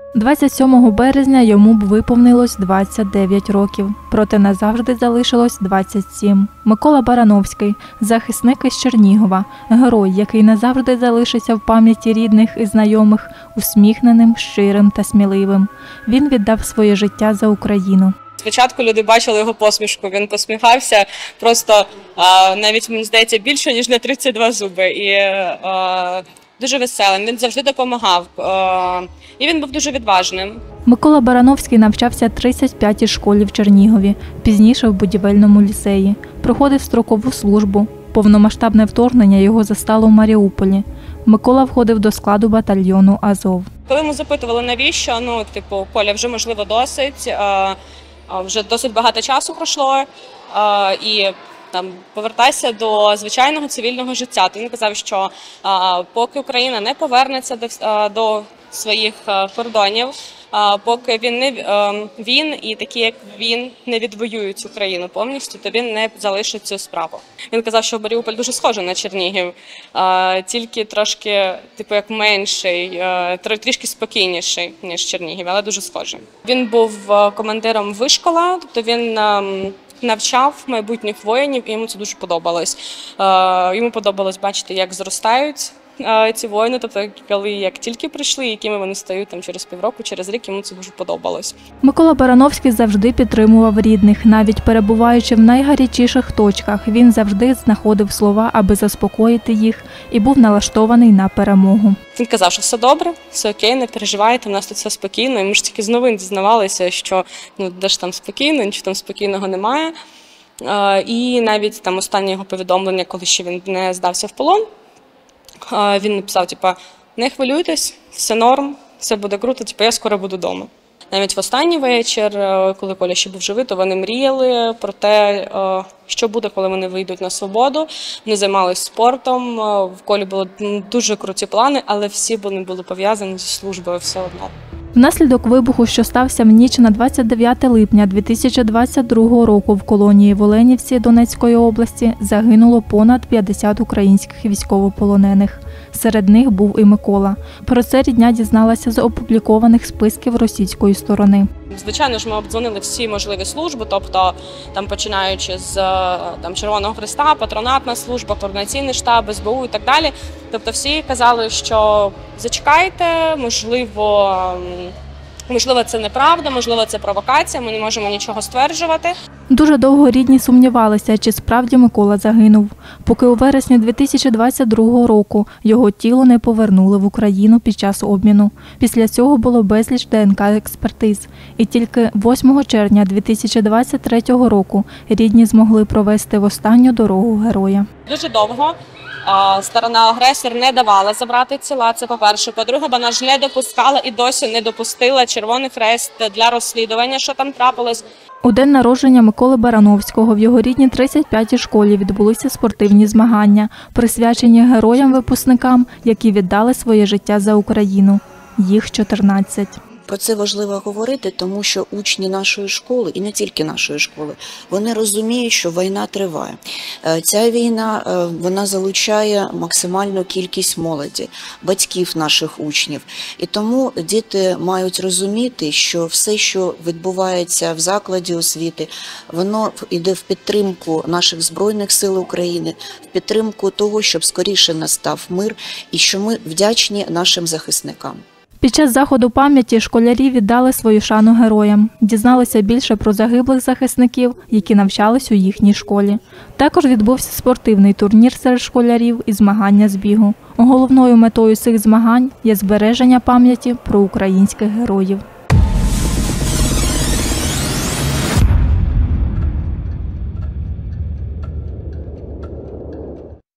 27 березня йому б виповнилось 29 років, проте назавжди залишилось 27. Микола Барановський – захисник із Чернігова, герой, який назавжди залишиться в пам'яті рідних і знайомих, усміхненим, щирим та сміливим. Він віддав своє життя за Україну. Спочатку люди бачили його посмішку, він посміхався просто, навіть, мені здається, більше, ніж на 32 зуби. І дуже веселим, він завжди допомагав. І він був дуже відважним. Микола Барановський навчався в 35-й школі в Чернігові, пізніше в будівельному ліцеї. Проходив строкову службу. Повномасштабне вторгнення його застало в Маріуполі. Микола входив до складу батальйону «Азов». Коли ми запитували, навіщо, Коля, вже, можливо, досить, вже досить багато часу пройшло, і повертайся до звичайного цивільного життя. Він казав, що поки Україна не повернеться до своїх кордонів, поки він і такі, як він, не відвоюють цю країну повністю, то він не залишить цю справу. Він казав, що Маріуполь дуже схожий на Чернігів, тільки трошки, як менший, трішки спокійніший, ніж Чернігів, але дуже схожий. Він був командиром вишкола, тобто він навчав майбутніх воїнів, і йому це дуже подобалось. Йому подобалось бачити, як зростають ці воїни, тобто як тільки прийшли, якими вони стають через півроку, через рік, йому це дуже подобалось. Микола Барановський завжди підтримував рідних, навіть перебуваючи в найгарячіших точках. Він завжди знаходив слова, аби заспокоїти їх, і був налаштований на перемогу. Він казав, що все добре, все окей, не переживайте, в нас тут все спокійно. І ми ж тільки з новин дізнавалися, що де ж там спокійно, нічого там спокійного немає. І навіть останнє його повідомлення, коли ще він не здався в полон, він написав, не хвилюйтесь, все норм, все буде круто, я скоро буду вдома. Навіть в останній вечір, коли Коля ще був живий, то вони мріяли про те, що буде, коли вони вийдуть на свободу. Вони займалися спортом, в Колі були дуже круті плани, але всі вони були пов'язані зі службою все одно. Внаслідок вибуху, що стався в ніч на 29 липня 2022 року в колонії в Оленівці Донецької області, загинуло понад 50 українських військовополонених. Серед них був і Микола. Про це рідня дізналася з опублікованих списків російської сторони. Звичайно ж, ми обдзвонили всі можливі служби, тобто починаючи з Червоного Хреста, патронатна служба, координаційний штаб, СБУ і так далі. Тобто всі казали, що зачекайте, можливо, це неправда, можливо, це провокація, ми не можемо нічого стверджувати. Дуже довго рідні сумнівалися, чи справді Микола загинув, поки у вересні 2022 року його тіло не повернули в Україну під час обміну. Після цього було безліч ДНК-експертиз. І тільки 8 червня 2023 року рідні змогли провести в останню дорогу героя. Дуже довго сторона-агресор не давала забрати тіла, це по-перше. По-друге, вона ж не допускала і досі не допустила Червоний Хрест для розслідування, що там трапилось. У день народження Миколи Барановського в його рідній 35-й школі відбулися спортивні змагання, присвячені героям-випускникам, які віддали своє життя за Україну. Їх 14. Про це важливо говорити, тому що учні нашої школи, і не тільки нашої школи, вони розуміють, що війна триває. Ця війна, вона залучає максимальну кількість молоді, батьків наших учнів. І тому діти мають розуміти, що все, що відбувається в закладі освіти, воно йде в підтримку наших Збройних сил України, в підтримку того, щоб скоріше настав мир, і що ми вдячні нашим захисникам. Під час заходу пам'яті школярі віддали свою шану героям, дізналися більше про загиблих захисників, які навчались у їхній школі. Також відбувся спортивний турнір серед школярів і змагання з бігу. Головною метою цих змагань є збереження пам'яті про українських героїв.